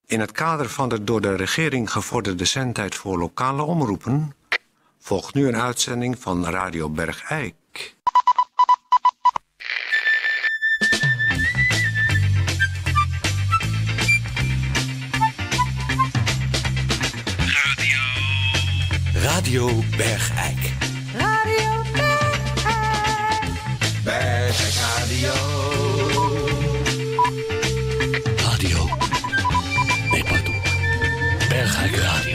In het kader van de door de regering gevorderde zendtijd voor lokale omroepen volgt nu een uitzending van Radio Bergijk. Radio Bergijk. Radio Bergijk. Bergijk Radio. Radio. Nee, pardon. Bergijk Radio.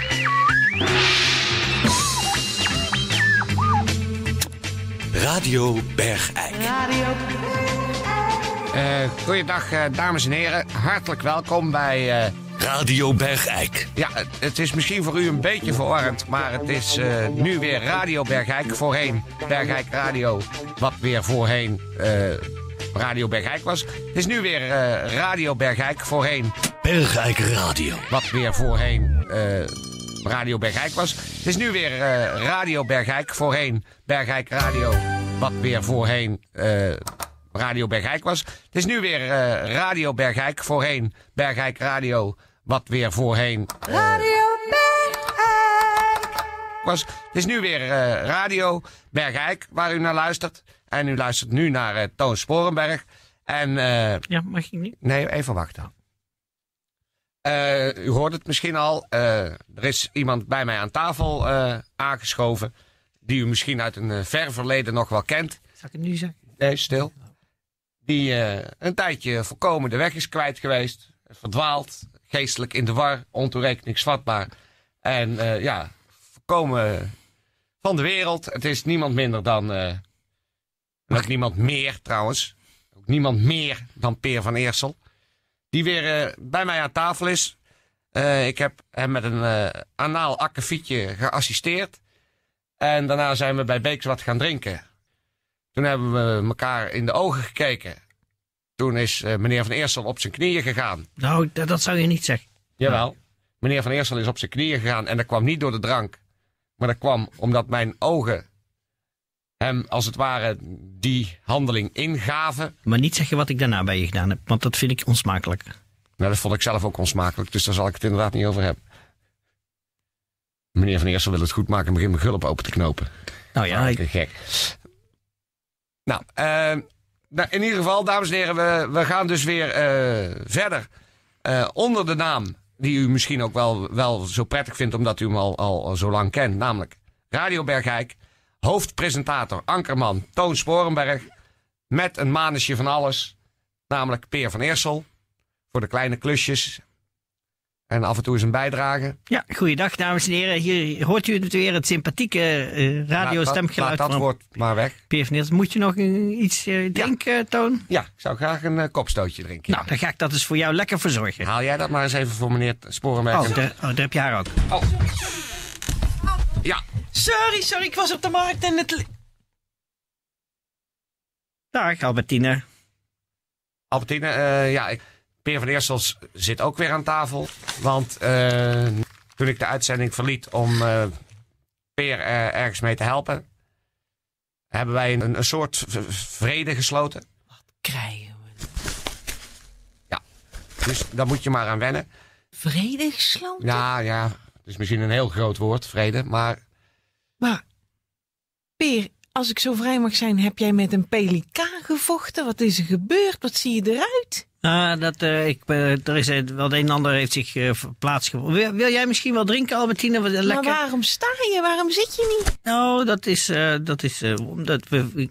Radio Bergijk. Radio Bergijk. Goeiedag, dames en heren. Hartelijk welkom bij... Radio Bergijk. Ja, het is misschien voor u een beetje verwarrend, maar het is nu weer Radio Bergijk. Voorheen Bergijk Radio, wat weer voorheen Radio Bergijk was. Het is nu weer Radio Bergijk, voorheen Bergijk Radio. wat weer voorheen Radio Bergijk was. Het is nu weer Radio Bergijk, voorheen Bergijk Radio, wat weer voorheen Radio Bergijk was. Het is nu weer Radio Bergijk, voorheen Bergijk Radio, wat weer voorheen Radio Bergijk. was. Het is nu weer Radio Bergijk, waar u naar luistert. En u luistert nu naar Toon Sporenberg. En, Ja, mag ik niet? nee, even wachten. U hoort het misschien al. Er is iemand bij mij aan tafel aangeschoven, die u misschien uit een ver verleden nog wel kent. Zal ik het nu zeggen? Nee, stil. Die een tijdje volkomen de weg is kwijt geweest. Verdwaald, geestelijk in de war, ontoerekeningsvatbaar. En ja, volkomen van de wereld. Het is niemand minder dan... ook niemand meer trouwens. Ook niemand meer dan Peer van Eersel. Die weer bij mij aan tafel is. Ik heb hem met een anaal akkefietje geassisteerd. En daarna zijn we bij Beeks wat gaan drinken. Toen hebben we elkaar in de ogen gekeken. Toen is meneer Van Eersel op zijn knieën gegaan. Nou, dat zou je niet zeggen. Jawel. Meneer Van Eersel is op zijn knieën gegaan. En dat kwam niet door de drank. Maar dat kwam omdat mijn ogen hem, als het ware, die handeling ingaven. Maar niet zeggen wat ik daarna bij je gedaan heb, want dat vind ik onsmakelijk. Nou, dat vond ik zelf ook onsmakelijk. Dus daar zal ik het inderdaad niet over hebben. Meneer Van Eersel wil het goed maken en begint mijn gulp open te knopen. Nou ja, Gek. Nou, in ieder geval, dames en heren, we gaan dus weer verder onder de naam die u misschien ook wel zo prettig vindt, omdat u hem al zo lang kent, namelijk Radio Bergijk. Hoofdpresentator, ankerman, Toon Sporenberg, met een manusje van alles, namelijk Peer van Eersel, voor de kleine klusjes en af en toe eens een bijdrage. ja, goeiedag dames en heren. Hier hoort u het weer, het sympathieke radiostemgeluid Laat dat van woord maar weg. Peer van Eersel. Moet je nog iets drinken, Toon? Ja, ik zou graag een kopstootje drinken. Nou, dan ga ik dat dus voor jou lekker verzorgen. Haal jij dat maar eens even voor meneer Sporenberg. Oh, daar heb je haar ook. Oh. Ja, Sorry, ik was op de markt en het... Dag, Albertine. Albertine, Peer van Eersel zit ook weer aan tafel. Want toen ik de uitzending verliet om Peer ergens mee te helpen, hebben wij een soort vrede gesloten. Krijgen we Ja, dus daar moet je maar aan wennen. vrede gesloten? Ja, het is misschien een heel groot woord, vrede, maar... Maar, Peer, als ik zo vrij mag zijn, heb jij met een pelikaan gevochten? Wat is er gebeurd? Wat zie je eruit? Er is wel de een en ander heeft zich plaatsgevonden. Wil jij misschien wel drinken, Albertine? Lekker. Maar waarom sta je? Waarom zit je niet? Nou, dat is omdat we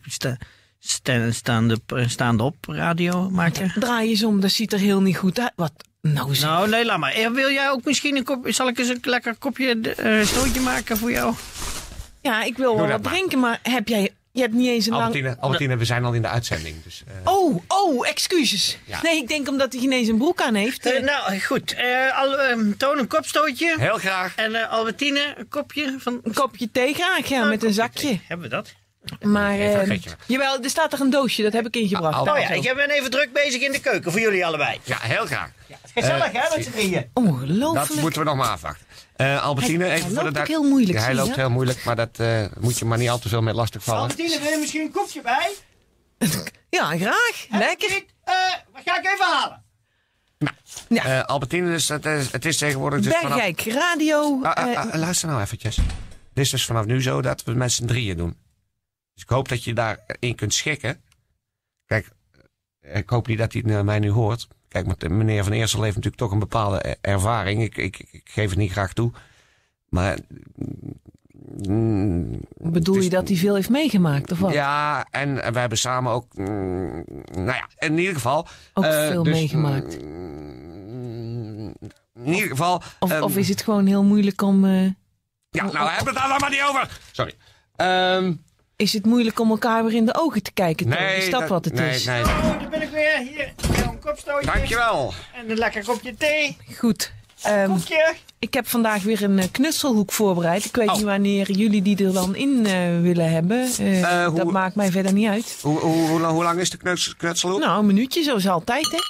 staande op radio maken. Draai je eens om, dat ziet er heel niet goed uit. Wat? Nou, zeg. Nou, nee, laat maar. Wil jij ook misschien een kop? Zal ik eens een lekker kopje stootje maken voor jou? Ja, ik wil wel dat wat maar. drinken, maar je hebt niet eens een lang... Albertine, we zijn al in de uitzending. Dus, Oh, excuses. Ja. Nee, ik denk omdat hij geen eens een broek aan heeft. Nou, goed. Toon een kopstootje. heel graag. En Albertine een kopje van... Een kopje thee graag, ja, met een zakje. Hebben we dat? Maar, Even een beetje. jawel, er staat er een doosje, dat heb ik ingebracht. Oh, Oh ja, ik ben even druk bezig in de keuken voor jullie allebei. Ja, heel graag. Gezellig, hè, met z'n drieën. Ongelooflijk. Dat moeten we nog maar afwachten. Albertine, Hij even voor de loopt duik- ook heel moeilijk, Ja, hij zie je, loopt hè? heel moeilijk, maar dat moet je maar niet al te veel met lastig vallen. Albertine, wil je misschien een kopje bij? Ja, graag. Lekker. Ga ik even halen. Ja. Albertine, dus het is tegenwoordig... Dus Bergijk Radio. luister nou eventjes. Het is dus vanaf nu zo dat we het met z'n drieën doen. Dus ik hoop dat je daarin kunt schikken. Kijk, ik hoop niet dat hij mij nu hoort. Kijk, meneer Van Eersel heeft natuurlijk toch een bepaalde ervaring. Ik geef het niet graag toe. Maar... Bedoel je dat hij veel heeft meegemaakt, of wat? Ja, en we hebben samen ook... nou ja, in ieder geval... Ook veel meegemaakt. In ieder geval... Of is het gewoon heel moeilijk om... ja, nou, hebben we het daar maar niet over. Sorry. Is het moeilijk om elkaar weer in de ogen te kijken? Toon? Nee, Is dat wat het is? Nee. Oh, daar ben ik weer. Hier, een kopstootje. Dankjewel. En een lekker kopje thee. Goed. Koekje. Ik heb vandaag weer een knutselhoek voorbereid. Ik weet niet wanneer jullie die er dan in willen hebben. Dat maakt mij verder niet uit. Hoe lang is de knutselhoek? Nou, een minuutje, zoals altijd, hè.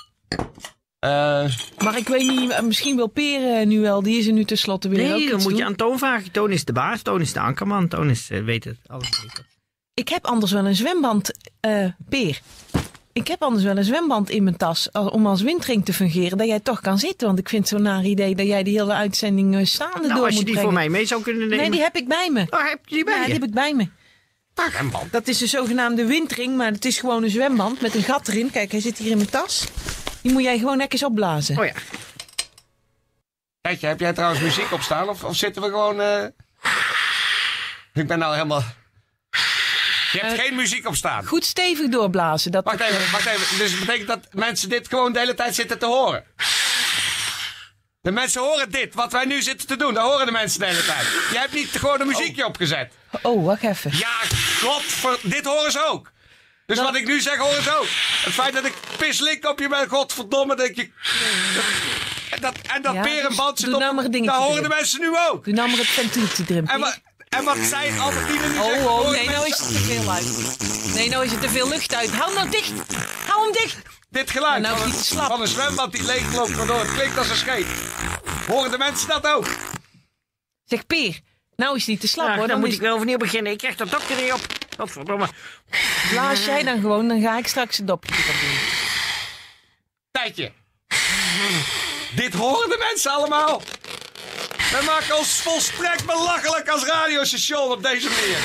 Maar ik weet niet, misschien wil Peer nu wel. Die is er nu tenslotte weer ook Nee, dan iets moet je doen. aan Toon vragen. Toon is de baas, Toon is de ankerman. Toon is, weet het, alles beter. Ik heb anders wel een zwemband, Peer. Ik heb anders wel een zwemband in mijn tas om als windring te fungeren. Dat jij toch kan zitten. Want ik vind het zo'n naar idee dat jij de hele uitzending staande door moet Als je die brengen. voor mij mee zou kunnen nemen. Nee, die heb ik bij me. Oh, heb je die bij Ja, je? die heb ik bij me. Zwemband. Dat is de zogenaamde windring, maar het is gewoon een zwemband met een gat erin. Kijk, hij zit hier in mijn tas. Die moet jij gewoon netjes opblazen. Oh ja. Tijdje, heb jij trouwens muziek op staan? Of zitten we gewoon... Ik ben nou helemaal... Je hebt geen muziek op staan. Goed stevig doorblazen. Dat Wacht even. Dus het betekent dat mensen dit gewoon de hele tijd zitten te horen. De mensen horen dit, wat wij nu zitten te doen. Dat horen de mensen de hele tijd. Je hebt niet gewoon een muziekje opgezet. Oh, wacht even. Ja, dit horen ze ook. Dus wat ik nu zeg, horen ze ook. Het feit dat ik pislink op je ben, godverdomme, denk je... En dat Ja, perenband dus zit doe nou maar een op... dingetje Dat horen de erin. mensen nu ook. Doe nou maar het ventieltje erin. En wat zijn Albertine nu zegt... Oh, horen nee, de nou is mensen- het te veel uit. Nee, nou is het te veel lucht uit. Hou nou dicht. Hou hem dicht. Dit geluid Nou, van, niet te slap. van een zwembad die leegloopt, waardoor het klinkt als een scheet. Horen de mensen dat ook? Zeg, Peer. Nou is het niet te slap, Nou, hoor. dan moet is... ik weer overnieuw beginnen. Ik krijg dat dokter niet op. Godverdomme. Blaas jij dan gewoon, dan ga ik straks een dopje erop doen. Tijdje. Dit horen de mensen allemaal. We maken ons volstrekt belachelijk als radiostation op deze manier.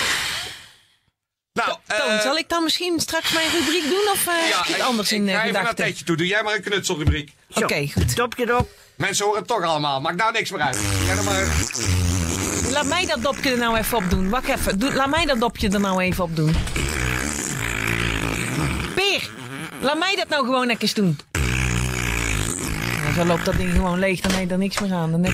Nou, Toon, zal ik dan misschien straks mijn rubriek doen of heb je het anders in ik ga even naar gedachten? Tijdje toe. Doe jij maar een knutselrubriek. Oké, goed. Dopje erop. Mensen horen het toch allemaal. Maakt nou niks meer uit. Ga er maar... Laat mij dat dopje er nou even op doen. Wacht even. Laat mij dat dopje er nou even op doen. Peer, laat mij dat nou gewoon netjes doen. Nou, zo loopt dat ding gewoon leeg, dan heb je er niks meer aan. Dan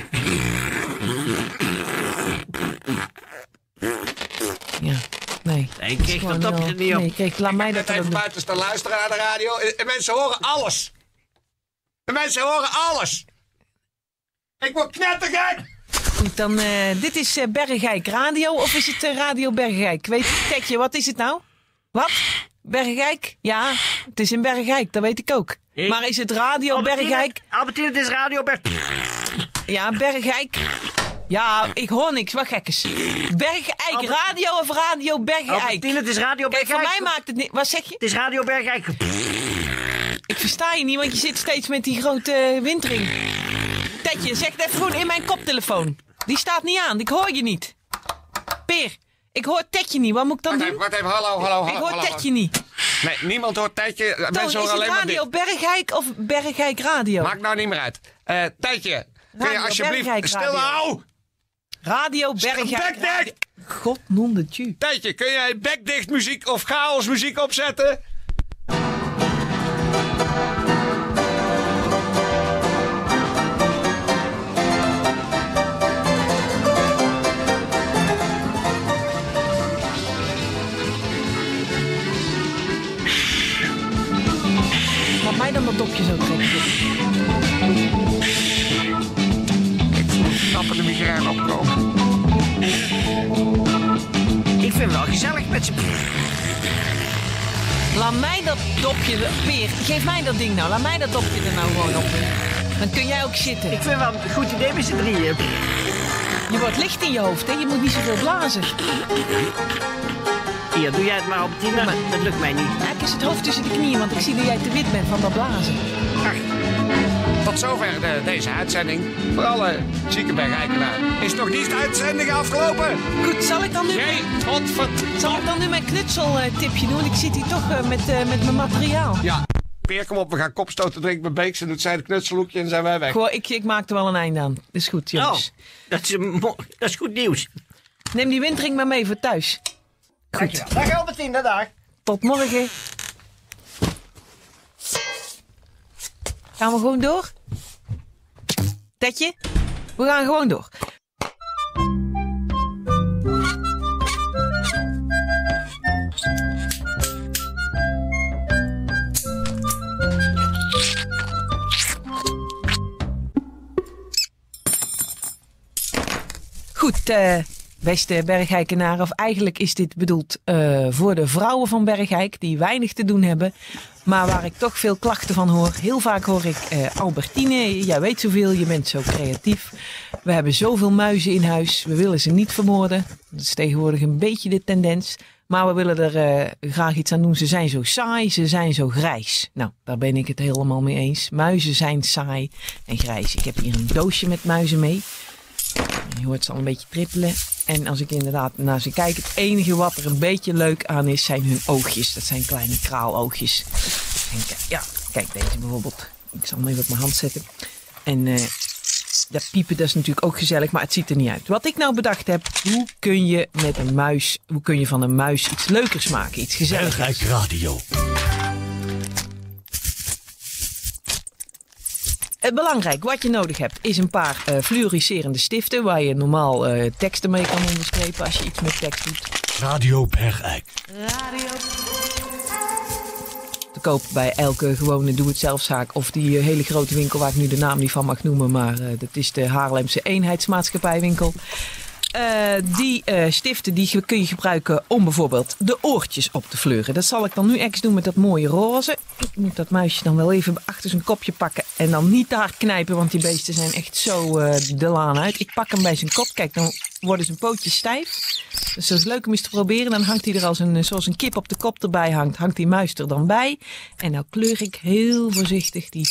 Ja, nee. Nee, ik kreeg dat dopje er niet op. Nee, laat mij dat Net even erop doen. buiten staan luisteren naar de radio. En mensen horen alles. De mensen horen alles. Ik word knettergek. Goed, dan, dit is Bergijk Radio, of is het Radio Bergijk? Weet je, Tekje, wat is het nou? Wat? Bergijk? Ja, het is in Bergijk, dat weet ik ook. Maar is het Radio Bergijk? Albertine, het is Radio Berg. Ja, Bergijk. Ja, ik hoor niks, wat gekkes. Bergijk Radio of Radio Bergijk? Albertine, het is Radio Kijk, Bergijk. voor mij maakt het niet... Wat zeg je? Het is Radio Bergijk. Ik versta je niet, want je zit steeds met die grote windring. Tetje, zeg het even gewoon in mijn koptelefoon. Die staat niet aan, ik hoor je niet. Peer, ik hoor Tetje niet, wat moet ik dan doen? Wacht even, hallo. Ik hoor Tetje niet. Nee, niemand hoort Tijdje. Toon, Mensen is horen het alleen maar Radio dit. Bergijk of Bergijk Radio? Maakt nou niet meer uit. Tijdje, kun je Radio alsjeblieft Bergijk stil Radio. houden? Radio Bergijk Bek dicht! God noemde het je. Tijdje, kun jij bekdicht muziek of chaos muziek opzetten? Laat mij dan dat dopje zo trekken. Ik voel knappende migraine opkomen. Ik vind het wel gezellig met z'n... Laat mij dat dopje... Peer, geef mij dat ding nou. Laat mij dat dopje er nou gewoon op. Dan kun jij ook zitten. Ik vind wel een goed idee met z'n drieën. Je wordt licht in je hoofd, hè? Je moet niet zoveel blazen. Hier, doe jij het maar, Albertine. Dat lukt mij niet. Kijk eens het hoofd tussen de knieën, want ik zie dat jij te wit bent van dat blazen. Ach. tot zover deze uitzending. Voor alle zieke bergijkenaren is nog niet de uitzending afgelopen. Goed, zal ik dan nu... Jee, Zal ik dan nu mijn knutseltipje doen? Ik zit hier toch met mijn materiaal. Ja, Peer, kom op, we gaan kopstoten drinken met Beeks. En doet zij de knutselhoekje en dan zijn wij weg. Gewoon, ik maak er wel een eind aan. Dat is goed, jongens. Dat is goed nieuws. Neem die windring maar mee voor thuis. Goed. Dag Albertine, dag. Tot morgen. Gaan we gewoon door? Tetje? We gaan gewoon door. Goed, beste Bergijkenaren, of eigenlijk is dit bedoeld voor de vrouwen van Bergijk die weinig te doen hebben, maar waar ik toch veel klachten van hoor. Heel vaak hoor ik, Albertine, jij weet zoveel, je bent zo creatief. We hebben zoveel muizen in huis, we willen ze niet vermoorden. Dat is tegenwoordig een beetje de tendens. Maar we willen er graag iets aan doen. Ze zijn zo saai, ze zijn zo grijs. Nou, daar ben ik het helemaal mee eens. Muizen zijn saai en grijs. Ik heb hier een doosje met muizen mee. Je hoort ze al een beetje trippelen. En als ik inderdaad naar ze kijk, het enige wat er een beetje leuk aan is, zijn hun oogjes. Dat zijn kleine kraaloogjes. En ja, kijk deze bijvoorbeeld. Ik zal hem even op mijn hand zetten. En dat piepen, dat is natuurlijk ook gezellig, maar het ziet er niet uit. Wat ik nou bedacht heb, hoe kun je van een muis iets leukers maken, iets gezelligers? Bergijk Radio. Belangrijk, wat je nodig hebt, is een paar fluoriserende stiften, waar je normaal teksten mee kan onderstrepen als je iets met tekst doet. Radio Bergijk. Te kopen bij elke gewone doe-het-zelfzaak of die hele grote winkel waar ik nu de naam niet van mag noemen, maar dat is de Haarlemse Eenheidsmaatschappijwinkel. Die stiften die kun je gebruiken om bijvoorbeeld de oortjes op te fleuren. Dat zal ik dan nu doen met dat mooie roze. Ik moet dat muisje dan wel even achter zijn kopje pakken en dan niet te hard knijpen, want die beesten zijn echt zo de laan uit. Ik pak hem bij zijn kop. Kijk, dan worden zijn pootjes stijf. Dus dat is leuk om eens te proberen. Dan hangt hij er zoals een kip op de kop erbij hangt die muis er dan bij. En nou kleur ik heel voorzichtig die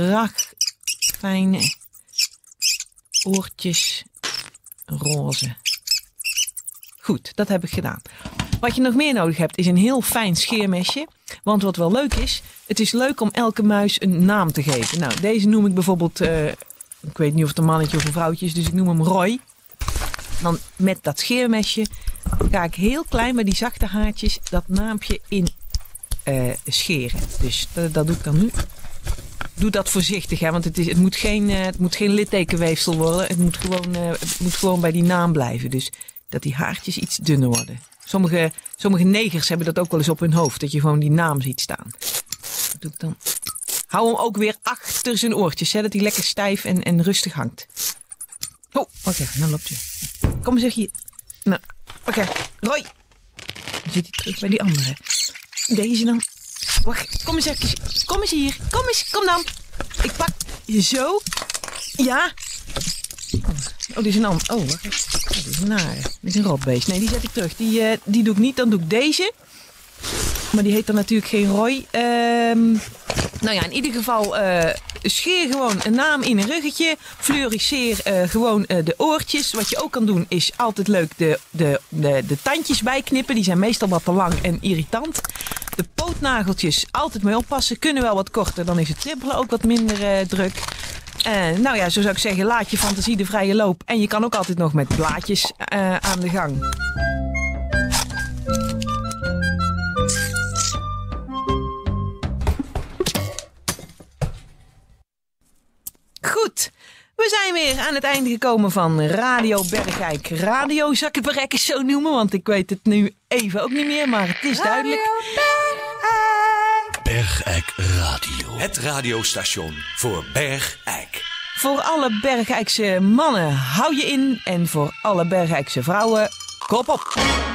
fijne oortjes roze. Goed, dat heb ik gedaan. Wat je nog meer nodig hebt is een heel fijn scheermesje. Want wat wel leuk is, het is leuk om elke muis een naam te geven. Nou, deze noem ik bijvoorbeeld, ik weet niet of het een mannetje of een vrouwtje is, dus ik noem hem Roy. Dan met dat scheermesje ga ik heel klein bij die zachte haartjes dat naampje in scheren. Dus dat doe ik dan nu. Doe dat voorzichtig, hè, want het moet geen littekenweefsel worden. Het moet gewoon bij die naam blijven. Dus dat die haartjes iets dunner worden. Sommige negers hebben dat ook wel eens op hun hoofd. Dat je gewoon die naam ziet staan. Dat doe ik dan. Hou hem ook weer achter zijn oortjes. Hè, dat hij lekker stijf en rustig hangt. Oh, oké, nou loopt hij. Kom eens hier. Nou, oké. Roy. Dan zit hij terug bij die andere. Deze dan. Wacht, kom eens even. Kom eens hier. Kom dan. Ik pak je zo. Ja. Oh, dit is een ander. Oh, wacht even. Oh, dit is een nare. Dit is een rotbeest. Nee, die zet ik terug. Die doe ik niet. Dan doe ik deze. Maar die heet dan natuurlijk geen Roy. Nou ja, in ieder geval scheer gewoon een naam in een ruggetje. Fluoriseer gewoon de oortjes. Wat je ook kan doen is altijd leuk de tandjes bijknippen. Die zijn meestal wat te lang en irritant. De pootnageltjes altijd mee oppassen. Kunnen wel wat korter, dan is het trippelen ook wat minder druk. Nou ja, zo zou ik zeggen, laat je fantasie de vrije loop. En je kan ook altijd nog met blaadjes aan de gang. Goed, we zijn weer aan het einde gekomen van Radio Bergijk Radio. Zal ik het maar eens zo noemen, want ik weet het nu even ook niet meer, maar het is duidelijk. Bergijk Radio. Het radiostation voor Bergijk. Voor alle Bergijkse mannen, hou je in. En voor alle Bergijkse vrouwen, kop op.